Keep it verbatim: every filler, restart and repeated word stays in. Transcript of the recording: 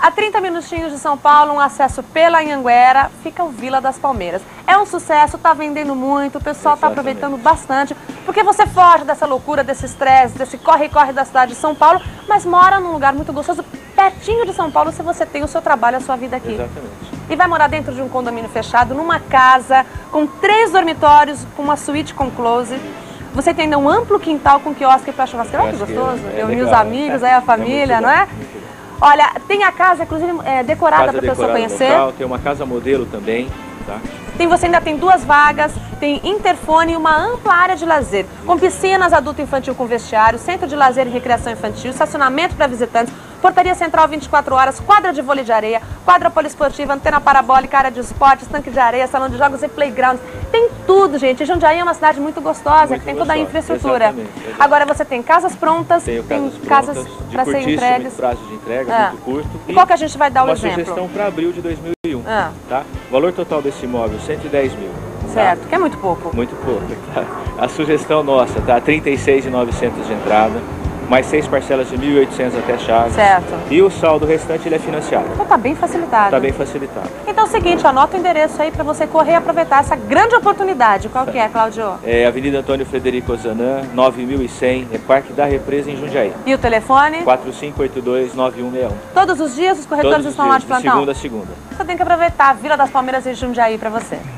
A trinta minutinhos de São Paulo, um acesso pela Anhanguera, fica o Vila das Palmeiras. É um sucesso, tá vendendo muito, o pessoal está aproveitando bastante, porque você foge dessa loucura, desse estresse, desse corre-corre da cidade de São Paulo, mas mora num lugar muito gostoso, pertinho de São Paulo, se você tem o seu trabalho, a sua vida aqui. Exatamente. E vai morar dentro de um condomínio fechado, numa casa, com três dormitórios, com uma suíte com close. Você tem ainda um amplo quintal com quiosque para churrasqueira. Olha que gostoso. É Reunir os legal. amigos, aí a família, é não é? Olha, tem a casa, inclusive, é, decorada Casa para a pessoa decorada conhecer. local, tem uma casa modelo também, tá? Tem, você ainda tem duas vagas, tem interfone e uma ampla área de lazer, com piscinas adulto e infantil com vestiário, centro de lazer e recreação infantil, estacionamento para visitantes, portaria central vinte e quatro horas, quadra de vôlei de areia, quadra poliesportiva, antena parabólica, área de esportes, tanque de areia, salão de jogos e playgrounds. Tem tudo, gente. Jundiaí é uma cidade muito gostosa, Muito que tem gostosa. toda a infraestrutura. Exatamente, exatamente. Agora você tem casas prontas, Tenho tem casas casas prontas, de para serem curtíssimo entregues. prazo de entrega, Ah. muito curto. E qual que a gente vai dar o uma exemplo? sugestão para abril de dois mil e um, Ah. tá? O valor total desse imóvel, cento e dez mil. Certo, Tá? que é muito pouco. Muito pouco, tá? A sugestão nossa, tá? trinta e seis mil e novecentos de entrada, mais seis parcelas de mil e oitocentos até chaves. Certo. E o saldo restante ele é financiado. Então tá bem facilitado. Tá bem facilitado. Então é o seguinte, anota o endereço aí para você correr e aproveitar essa grande oportunidade. Qual que é, Cláudio? É Avenida Antônio Frederico Ozanam, nove mil e cem, é Parque da Represa em Jundiaí. E o telefone? quatro cinco oito dois, nove um seis um. Todos os dias os corretores Todos os estão dias, lá de de plantão? segunda a segunda. Você tem que aproveitar a Vila das Palmeiras e Jundiaí para você.